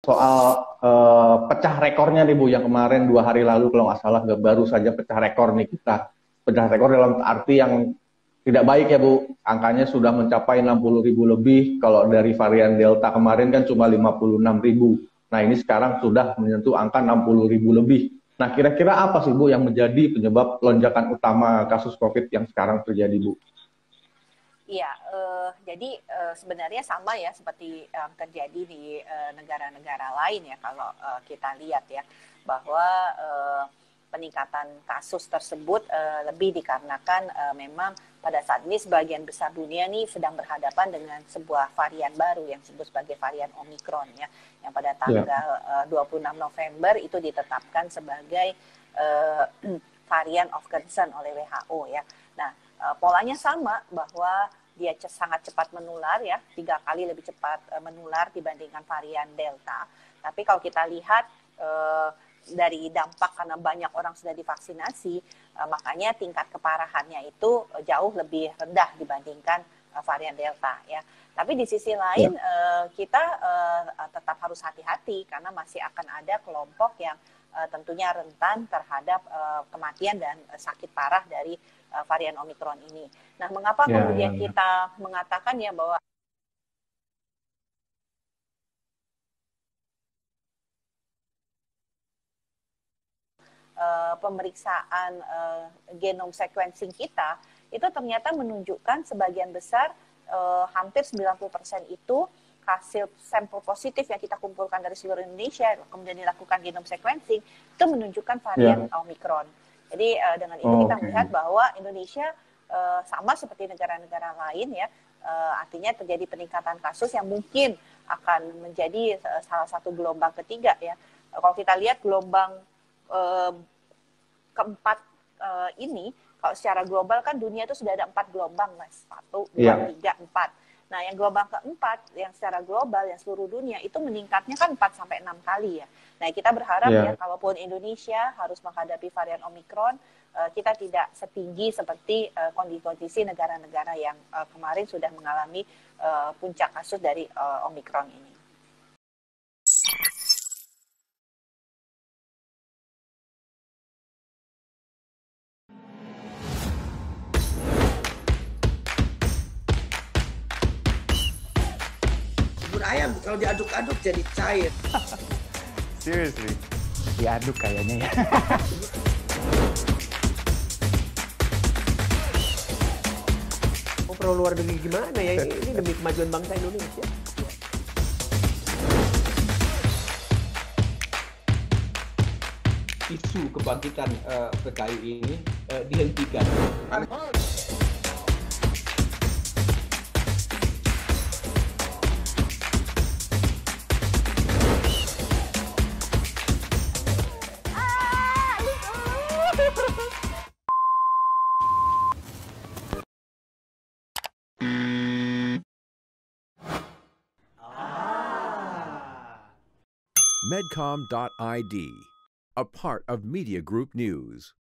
soal pecah rekornya nih Bu, yang kemarin 2 hari lalu kalau nggak salah, baru saja pecah rekor nih kita. Pecah rekor dalam arti yang tidak baik ya Bu, angkanya sudah mencapai 60.000 lebih, kalau dari varian Delta kemarin kan cuma 56.000. Nah ini sekarang sudah menyentuh angka 60.000 lebih. Nah kira-kira apa sih Bu yang menjadi penyebab lonjakan utama kasus COVID yang sekarang terjadi Bu? Iya, jadi sebenarnya sama ya seperti yang terjadi di negara-negara lain ya kalau kita lihat ya bahwa peningkatan kasus tersebut lebih dikarenakan memang pada saat ini sebagian besar dunia nih sedang berhadapan dengan sebuah varian baru yang disebut sebagai varian Omicron ya, yang pada Ya, tanggal 26 November itu ditetapkan sebagai uh, varian of concern oleh WHO ya. Nah, polanya sama bahwa dia sangat cepat menular ya, 3 kali lebih cepat menular dibandingkan varian Delta. Tapi kalau kita lihat dari dampak karena banyak orang sudah divaksinasi, makanya tingkat keparahannya itu jauh lebih rendah dibandingkan varian Delta ya. Tapi di sisi lain ya, kita tetap harus hati-hati karena masih akan ada kelompok yang tentunya rentan terhadap kematian dan sakit parah dari varian Omicron ini. Nah, mengapa ya, ya, kemudian ya. kita mengatakan ya bahwa pemeriksaan genome sequencing kita itu ternyata menunjukkan sebagian besar hampir 90% itu hasil sampel positif yang kita kumpulkan dari seluruh Indonesia kemudian dilakukan genome sequencing itu menunjukkan varian Ya, Omicron. Jadi dengan itu kita oke. melihat bahwa Indonesia sama seperti negara-negara lain ya, artinya terjadi peningkatan kasus yang mungkin akan menjadi salah satu gelombang ketiga ya. Kalau kita lihat gelombang uh, keempat ini, kalau secara global kan dunia itu sudah ada 4 gelombang, Mas. 1, 2, 3, 4. Nah, yang gelombang keempat, yang secara global, yang seluruh dunia, itu meningkatnya kan 4 sampai 6 kali ya. Nah, kita berharap ya, Ya. kalaupun Indonesia harus menghadapi varian Omicron, kita tidak setinggi seperti kondisi negara-negara yang kemarin sudah mengalami puncak kasus dari Omicron ini. Bubur ayam kalau diaduk-aduk jadi cair. Seriously, diaduk kayaknya ya. Mau perlu luar negeri gimana ya? Ini demi kemajuan bangsa Indonesia. Isu kebangkitan PKI ini dihentikan. Medcom.id, a part of Media Group News.